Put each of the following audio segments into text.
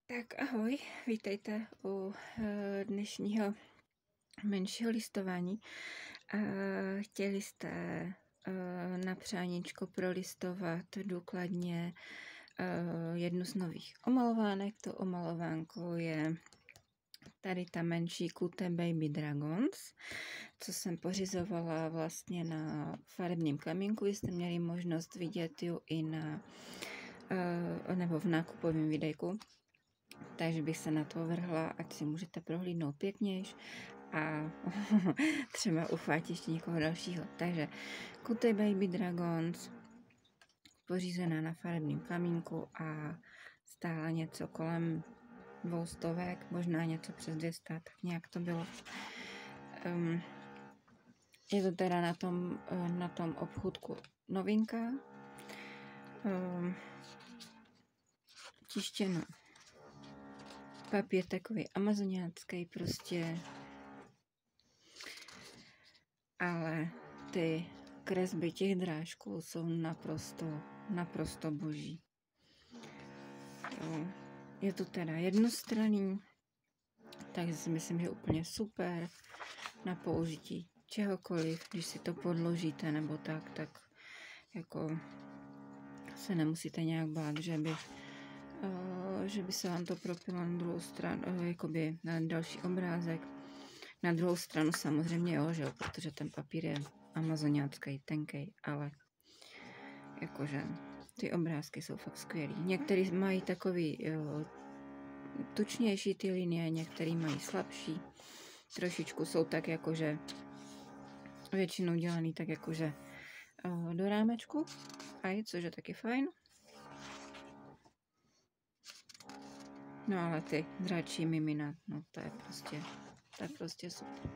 Tak ahoj, vítejte u dnešního menšího listování. Chtěli jste na přáníčko prolistovat důkladně jednu z nových omalovánek. To omalovánko je tady ta menší QT Baby Dragons, co jsem pořizovala vlastně na farebním kamínku. Jste měli možnost vidět ju i na nebo v nákupovém videjku. Takže bych se na to vrhla, ať si můžete prohlídnout pěknějš a třeba uchvátit ještě někoho dalšího. Takže QT Baby Dragons, pořízená na farebním kamínku a stála něco kolem 200, možná něco přes 200, tak nějak to bylo. Je to teda na tom obchůdku novinka. Tištěno. Papír takový amazoniácký prostě, ale ty kresby těch drážků jsou naprosto boží. Jo. Je to teda jednostranný, takže si myslím, že úplně super na použití čehokoliv, když si to podložíte nebo tak jako se nemusíte nějak bát, že by se vám to propilo na druhou stranu, jakoby na další obrázek. Na druhou stranu samozřejmě jo, že jo, protože ten papír je amazoniácký, tenkej, ale jakože ty obrázky jsou fakt skvělý. Některý mají takový tučnější ty linie, některý mají slabší. Trošičku jsou tak jakože většinou dělaný tak jakože do rámečku, což je taky fajn. No ale ty dračí mimina, no to je prostě super.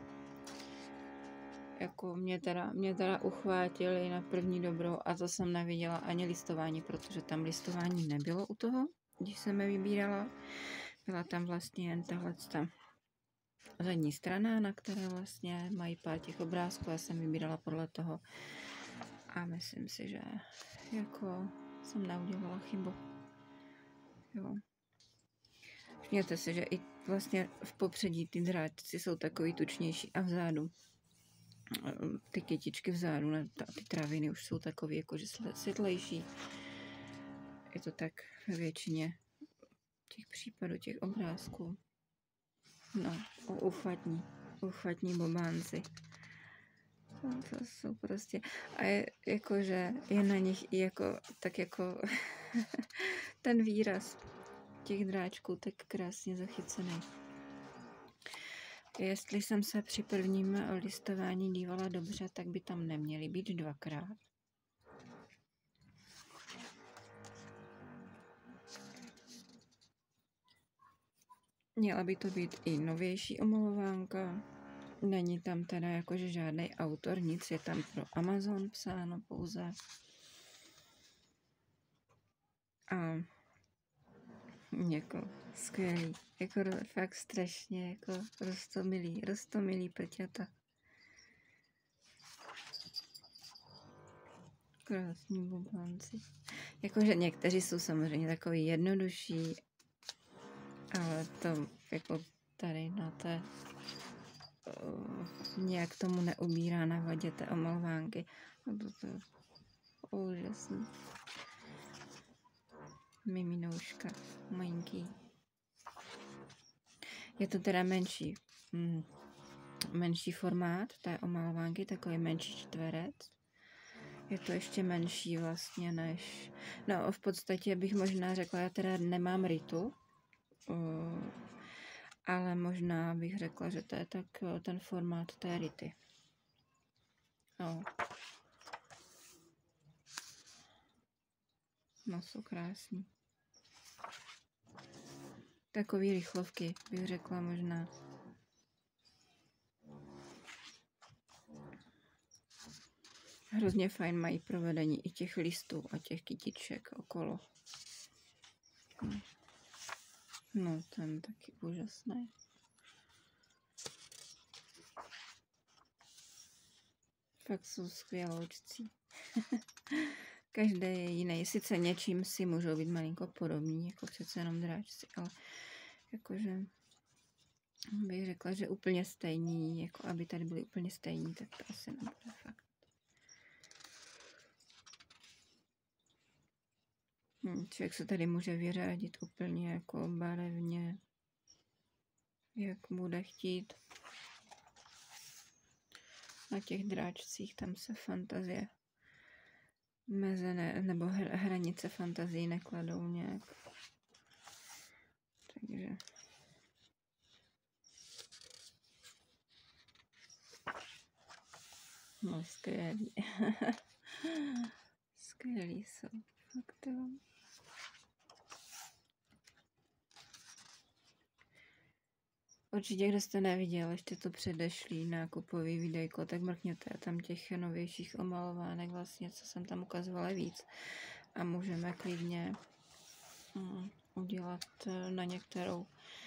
Jako mě teda uchvátili na první dobrou a to jsem neviděla ani listování, protože tam listování nebylo u toho, když jsem je vybírala. Byla tam vlastně jen tahle zadní strana, na které vlastně mají pár těch obrázků. Já jsem vybírala podle toho a myslím si, že jako jsem neudělala chybu. Jo. Všimněte si, že i vlastně v popředí ty dráčci jsou takový tučnější a vzadu ty kytičky vzadu, ty tráviny už jsou takový jakože světlejší. Je to tak ve většině těch případů, těch obrázků. No, uchvatní bobánci. To jsou prostě. A je jakože je na nich i jako, tak jako ten výraz těch dráčků tak krásně zachycený. Jestli jsem se při prvním listování dívala dobře, tak by tam neměly být dvakrát. Měla by to být i novější omalovánka. Není tam teda jakože žádný autor, nic, je tam pro Amazon psáno pouze. A jako skvělý, jako fakt strašně jako roztomilý prťata. Krásní bubánci. Jakože někteří jsou samozřejmě takový jednodušší, ale to jako tady na té nějak tomu neubírá na vadě té omalovánky. No to je úžasný. Miminouška, malinký. Je to teda menší formát té omalovánky, takový menší čtverec. Je to ještě menší vlastně než... No v podstatě bych možná řekla, já teda nemám Ritu, ale možná bych řekla, že to je tak ten formát té Rity. No jsou krásný. Takový rychlovky bych řekla možná. Hrozně fajn mají provedení i těch listů a těch kytiček okolo. No, ten taky úžasný. Fakt jsou skvěloučcí. Každý je jiný. Sice něčím si můžou být malinko podobní, jako přece jenom dráčci, ale jakože bych řekla, že úplně stejný, jako aby tady byli úplně stejní, tak to asi nebude fakt. Člověk se tady může vyřádit úplně jako barevně, jak bude chtít. Na těch dráčcích tam se fantazie mezené, nebo hranice fantazii nekladou nějak. Takže no, skvělý. Skvělý jsou. Fakt jo. Určitě, kdo jste neviděl ještě to předešlý nákupový videjko, tak mrkněte, tam těch novějších omalovánek vlastně, co jsem tam ukazovala víc. A můžeme klidně udělat na některou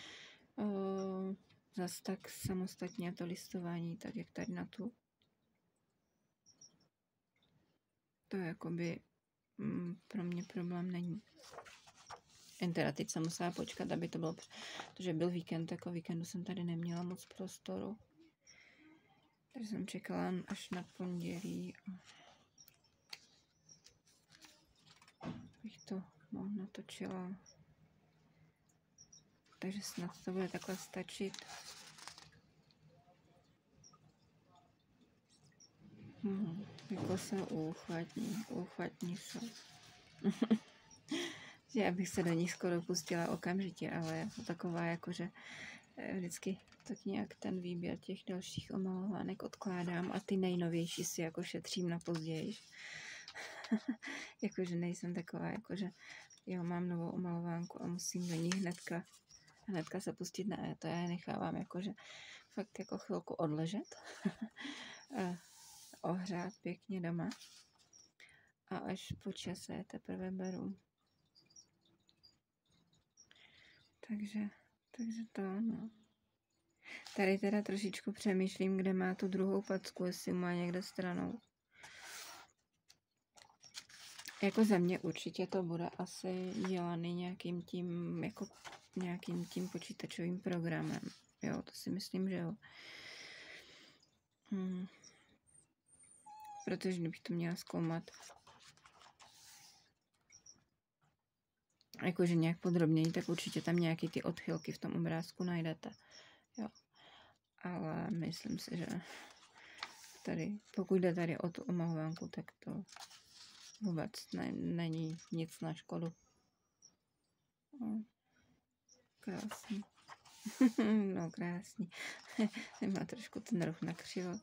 zase tak samostatně to listování, tak jak tady na tu. To jakoby pro mě problém není. Jen teda teď jsem musela počkat, aby to bylo, protože byl víkend, jako víkendu jsem tady neměla moc prostoru. Takže jsem čekala až na pondělí. Bych to natočila. Takže snad to bude takhle stačit. Jako jsou úchvatní jsou. Já bych se do nich skoro pustila okamžitě, ale je to taková jakože vždycky tak nějak ten výběr těch dalších omalovánek odkládám a ty nejnovější si jako šetřím na později. Jakože nejsem taková, jakože jo, mám novou omalovánku a musím do ní hnedka se pustit na to. Já je nechávám jakože fakt jako chvilku odležet a ohřát pěkně doma a až po čase teprve beru. Takže to no. Tady teda trošičku přemýšlím, kde má tu druhou packu, jestli má někde stranou. Jako za mě určitě to bude asi dělaný nějakým tím počítačovým programem. Jo, to si myslím, že jo. Protože kdybych to měla zkoumat jakože nějak podrobněji, tak určitě tam nějaký ty odchylky v tom obrázku najdete. Jo. Ale myslím si, že tady, pokud jde tady o tu omalovánku, tak to vůbec není nic na škodu. Krásný. No, krásný. Má trošku ten roh nakřivo.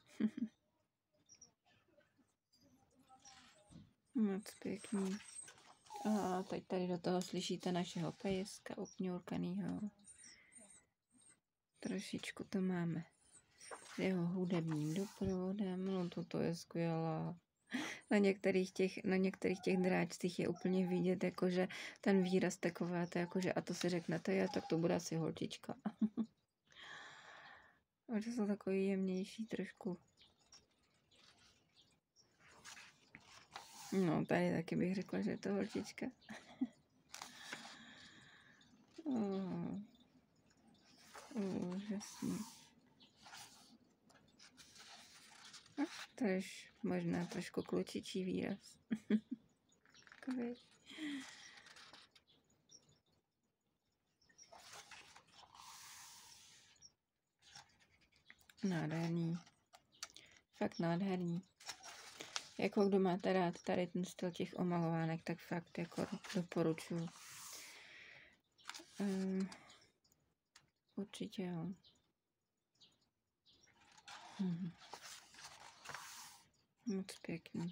Moc pěkný. A teď tady do toho slyšíte našeho pejska ukňurkanýho. Trošičku to máme s jeho hudebním doprovodem. No toto je skvělá. Na některých těch dráčcích je úplně vidět, jakože ten výraz taková, to jakože, a to si řeknete, jo, tak to bude asi holčička. A to jsou takový jemnější trošku. No, tady taky bych řekla, že je to holčička. Úžasný. To je možná trošku klučičí výraz. Nádherný. Fakt nádherný. Jako kdo máte rád tady ten styl těch omalovánek, tak fakt jako doporučuji. Určitě jo. Moc pěkný.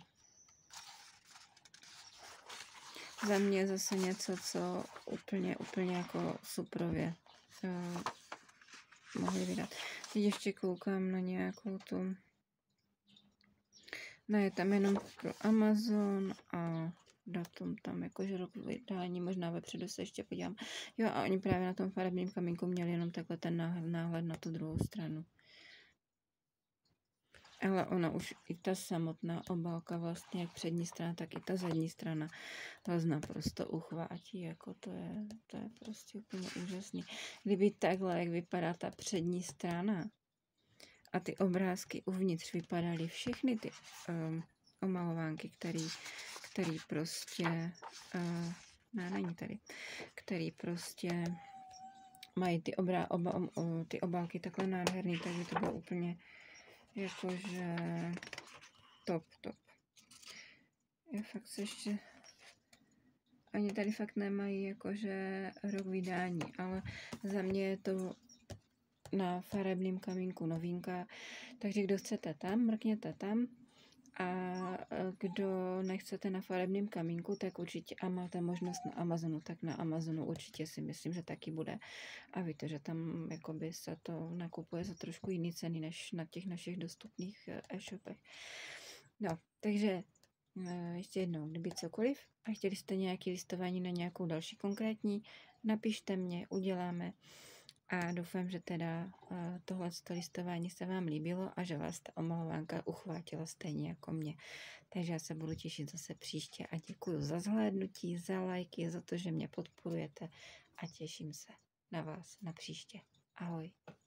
Za mě zase něco, co úplně jako suprově mohli vydat. Teď ještě koukám na nějakou tu... No, je tam jenom pro Amazon a datum tam jakože rok vydání, možná vepředu se ještě podívám. Jo, a oni právě na tom farebným kamínku měli jenom takhle ten náhled na tu druhou stranu. Ale ona už i ta samotná obálka vlastně, jak přední strana, tak i ta zadní strana vás naprosto uchvátí, jako to je prostě úplně úžasný. Kdyby takhle, jak vypadá ta přední strana a ty obrázky uvnitř vypadaly všechny ty omalovánky, který prostě není tady, který prostě mají ty obálky takhle nádherný, takže to bylo úplně jakože top. Já fakt se ještě oni tady fakt nemají jakože rok vydání, ale za mě je to na farebným kamínku novinka, takže kdo chcete tam, mrkněte tam, a kdo nechcete na farebným kamínku, tak určitě a máte možnost na Amazonu, tak na Amazonu určitě si myslím, že taky bude. A víte, že tam jakoby se to nakupuje za trošku jiný ceny, než na těch našich dostupných e-shopech. No, takže ještě jednou, kdyby cokoliv a chtěli jste nějaké listování na nějakou další konkrétní, napište mě, uděláme. A doufám, že teda tohle listování se vám líbilo a že vás ta omalovánka uchvátila stejně jako mě. Takže já se budu těšit zase příště a děkuji za zhlédnutí, za lajky, za to, že mě podporujete a těším se na vás na příště. Ahoj.